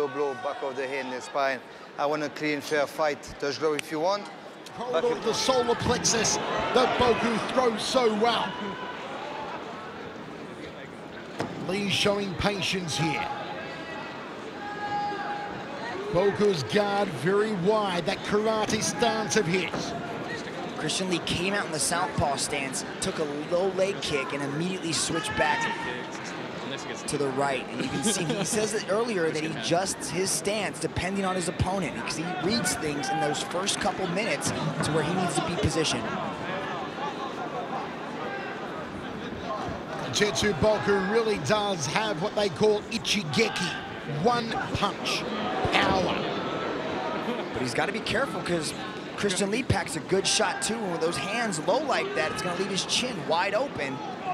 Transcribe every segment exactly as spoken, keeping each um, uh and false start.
low blow, back of the head and the spine. I want a clean, fair fight. Touch low if you want. Hold on to the solar plexus that Boku throws so well. Lee showing patience here. Boku's guard very wide, that karate stance of his. Christian Lee came out in the southpaw stance, took a low leg kick, and immediately switched back to the right. And you can see, he says it earlier that he adjusts his stance depending on his opponent, because he reads things in those first couple minutes to where he needs to be positioned. Kotetsu Boku really does have what they call ichigeki, one punch power. But he's got to be careful, because Christian Lee packs a good shot too, and with those hands low like that, it's going to leave his chin wide open.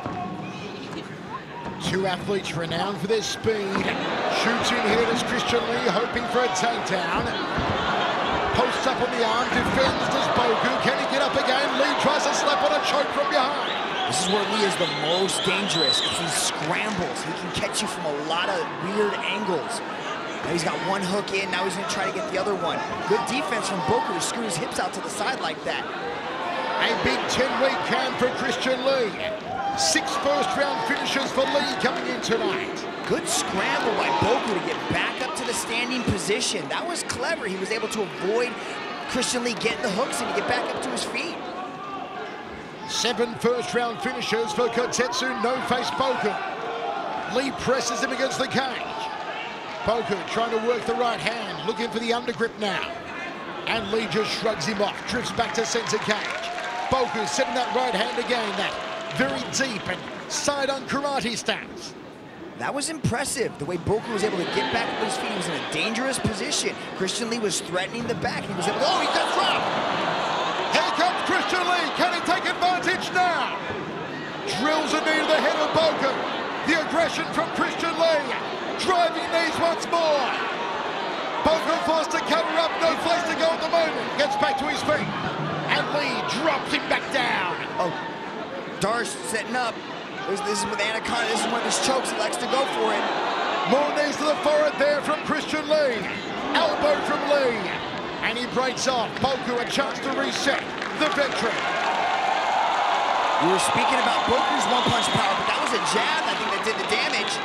Two athletes renowned for their speed. Shoots in here as Christian Lee, hoping for a takedown. Posts up on the arm, defends as Boku. Can he get up again? Lee tries to slap on a choke from behind. This is where Lee is the most dangerous. It's these scrambles. He can catch you from a lot of weird angles. Now he's got one hook in, now he's gonna try to get the other one. Good defense from Boku to scoot his hips out to the side like that. A big ten-week count for Christian Lee. Six first-round finishes for Lee coming in tonight. Good scramble by Boku to get back up to the standing position. That was clever. He was able to avoid Christian Lee getting the hooks and to get back up to his feet. Seven first-round finishes for Kotetsu no-face Boku. Lee presses him against the cage. Boku trying to work the right hand, looking for the undergrip now. And Lee just shrugs him off, drifts back to center cage. Boku setting that right hand again, that very deep and side-on karate stance. That was impressive, the way Boku was able to get back up his feet. He was in a dangerous position. Christian Lee was threatening the back, and he was able to, oh, he got dropped! Here comes Christian Lee, can he take advantage now? Drills a knee to the head of Boku. The aggression from Christian Lee. Driving knees once more. Boku forced to cover up, no place to go at the moment. Gets back to his feet. And Lee drops him back down. Oh, Darce setting up. This, this is with Anaconda, this is one of his chokes. He likes to go for it. More knees to the forehead there from Christian Lee. Elbow from Lee. And he breaks off. Boku a chance to reset the veteran. We were speaking about Boku's one-punch power, but that was a jab, I think, that did the damage.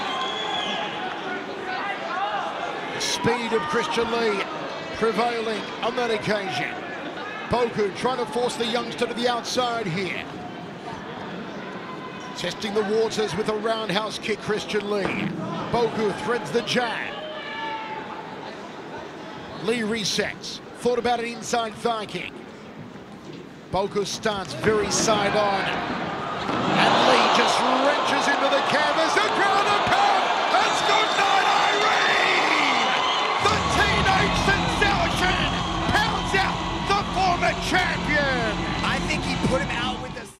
Speed of Christian Lee prevailing on that occasion. Boku trying to force the youngster to the outside here. Testing the waters with a roundhouse kick, Christian Lee. Boku threads the jab. Lee resets. Thought about an inside thigh kick. Boku starts very side on. And Lee just wrenches into the canvas. A ground and pound. That's good night, Irene! The teenage sensation pounds out the former champion. I think he put him out